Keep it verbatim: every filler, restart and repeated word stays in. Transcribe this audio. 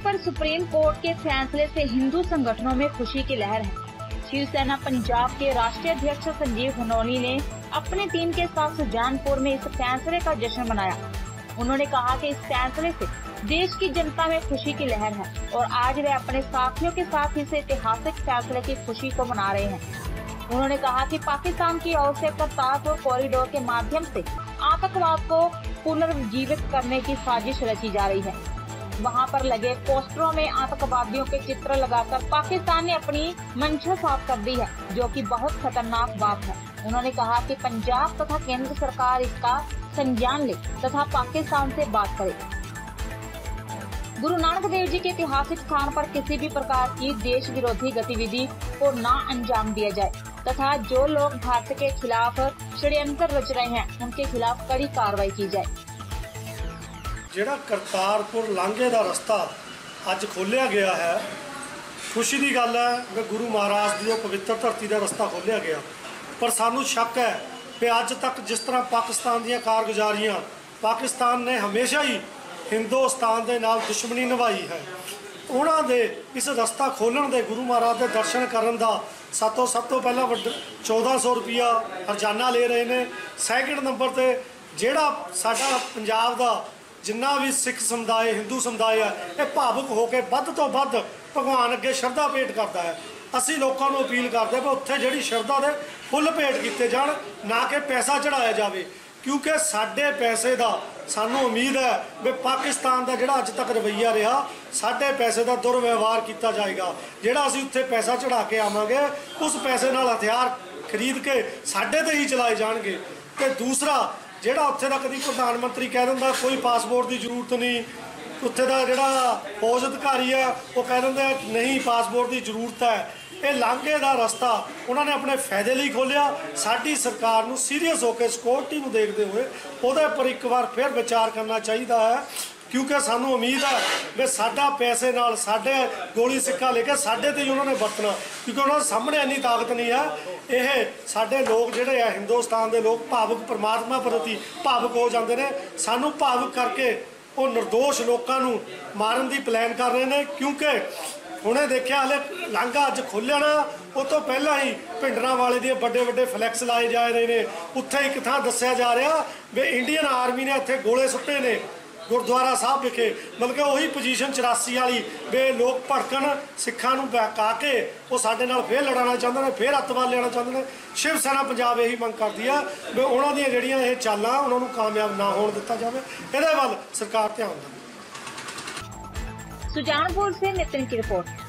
पर supreme court के फैसले से हिंदू संगठनों में खुशी की लहर है। शिवसेना पंजाब के राष्ट्रीय अध्यक्ष संजीव घनौली ने अपनी टीम के साथ सुजानपुर में इस फैसले का जश्न मनाया। उन्होंने कहा कि इस फैसले से देश की जनता में खुशी की लहर है और आज वे अपने साथियों के साथ इस ऐतिहासिक फैसले की खुशी को मना रहे हैं। उन्होंने कहा कि पाकिस्तान की ओर से करतारपुर कॉरिडोर के माध्यम से आतंकवाद को पुनर्जीवित करने की साजिश रची जा रही है। वहां पर लगे पोस्टरों में आतंकवादियों के चित्र लगाकर पाकिस्तान ने अपनी मंशा साफ कर दी है, जो कि बहुत खतरनाक बात है। उन्होंने कहा कि पंजाब तथा केंद्र सरकार इसका संज्ञान ले तथा पाकिस्तान से बात करे। गुरु नानक देव जी के ऐतिहासिक स्थान पर किसी भी प्रकार की देश विरोधी गतिविधि को न अंजाम दिया जाए तथा जो लोग भारत के खिलाफ षड्यंत्र रच रहे हैं उनके खिलाफ कड़ी कार्रवाई की जाए। ਜਿਹੜਾ ਕਰਤਾਰਪੁਰ ਲਾਂਘੇ ਦਾ ਰਸਤਾ ਅੱਜ ਖੋਲ੍ਹਿਆ ਗਿਆ ਹੈ, ਖੁਸ਼ੀ ਦੀ ਗੱਲ ਹੈ ਕਿ ਗੁਰੂ ਮਹਾਰਾਜ ਦੀ ਉਹ ਪਵਿੱਤਰ ਧਰਤੀ ਦਾ ਰਸਤਾ ਖੋਲ੍ਹਿਆ ਗਿਆ। ਪਰ ਸਾਨੂੰ ਸ਼ੱਕ ਹੈ ਕਿ ਅੱਜ ਤੱਕ ਜਿਸ ਤਰ੍ਹਾਂ ਪਾਕਿਸਤਾਨ ਦੀਆਂ ਕਾਰਗੁਜ਼ਾਰੀਆਂ, ਪਾਕਿਸਤਾਨ ਨੇ ਹਮੇਸ਼ਾ ਹੀ ਹਿੰਦੁਸਤਾਨ ਦੇ ਨਾਲ ਦੁਸ਼ਮਣੀ ਨਿਭਾਈ ਹੈ। ਉਹਨਾਂ ਦੇ ਇਸ ਰਸਤਾ ਖੋਲ੍ਹਣ ਦੇ, ਗੁਰੂ ਮਹਾਰਾਜ ਦੇ ਦਰਸ਼ਨ ਕਰਨ ਦਾ ਸਾਤੋਂ ਸਭ ਤੋਂ ਪਹਿਲਾਂ ਚੌਦਾਂ ਸੌ ਰੁਪਈਆ ਹਰਜਾਨਾ ਲੈ ਰਹੇ ਨੇ। ਸੈਕਿੰਡ ਨੰਬਰ 'ਤੇ ਜਿਹੜਾ ਸਾਡਾ ਪੰਜਾਬ ਦਾ जिन्ना भी सिख समुदाय, हिंदू समुदाय है, ये भावुक होकर वध तो वध भगवान अगे शरधा भेंट करता है। असी लोगों को अपील करते हैं उत्थे जिहड़ी शरधा दे फुल भेंट किए जाण, ना कि पैसा चढ़ाया जाए, क्योंकि साडे पैसे का सानू उम्मीद है भी पाकिस्तान का जिहड़ा अज तक रवैया रहा, साडे पैसे का दुर्व्यवहार किया जाएगा। जिहड़ा असी उत्थे पैसा चढ़ा के आवांगे उस पैसे नाल हथियार खरीद के साडे ते ही चलाए जाणगे। ते दूसरा ਜਿਹੜਾ ਉੱਥੇ ਦਾ ਕਦੀ ਪ੍ਰਧਾਨ ਮੰਤਰੀ ਕਹਿ ਦਿੰਦਾ ਕੋਈ ਪਾਸਪੋਰਟ ਦੀ ਜ਼ਰੂਰਤ ਨਹੀਂ, ਉੱਥੇ ਦਾ ਜਿਹੜਾ ਫੌਜ ਅਧਿਕਾਰੀ ਹੈ ਉਹ ਕਹਿ ਦਿੰਦਾ ਨਹੀਂ ਪਾਸਪੋਰਟ ਦੀ ਜ਼ਰੂਰਤ ਹੈ। ਇਹ ਲਾਂਘੇ ਦਾ ਰਸਤਾ ਉਹਨਾਂ ਨੇ ਆਪਣੇ ਫਾਇਦੇ ਲਈ ਖੋਲ੍ਹਿਆ। ਸਾਡੀ ਸਰਕਾਰ ਨੂੰ ਸੀਰੀਅਸ ਹੋ ਕੇ ਸਿਕਿਉਰਿਟੀ ਨੂੰ ਦੇਖਦੇ ਹੋਏ ਉਹਦੇ ਉੱਪਰ ਇੱਕ ਵਾਰ ਫਿਰ ਵਿਚਾਰ ਕਰਨਾ ਚਾਹੀਦਾ ਹੈ, क्योंकि सानू उम्मीद है भी साडा पैसे नाल साडे गोली सिक्का लेके साडे ते ही उन्होंने वरतना, क्योंकि उन्होंने सामने इन्नी ताकत नहीं है। यह साडे लोग जिहड़े है हिंदुस्तान के लोग भावुक परमात्मा प्रति भावुक हो जाते हैं। सानू भावुक करके वो निर्दोष लोगों नू मारन की प्लान कर रहे हैं, क्योंकि उन्हें देखा हले लांघा अज खोलिया ना, उस तो पहला ही भिंडरां वाले दिए बड़े बड़े फ्लैक्स लाए जा रहे हैं। उत्थे एक थां दस्सिया जा रहा भी इंडियन आर्मी ने इत्थे गोले सुट्टे ने गुरुद्वारा साहब विखे, मतलब कि उही पोजीशन चौरासी वाली वे लोग भड़कन सिखां नूं बहका के वो साडे नाल फिर लड़ाना चाहते हैं, फिर अतवाद लेना चाहते हैं। शिव सेना पंजाब यही मंग करती है भी उन्हों दी जिहड़ियां ये चालां उन्होंने कामयाब ना होण दिता जाए, इहदे वल सरकार ध्यान देवे। सुजानपुर से नितिन की रिपोर्ट।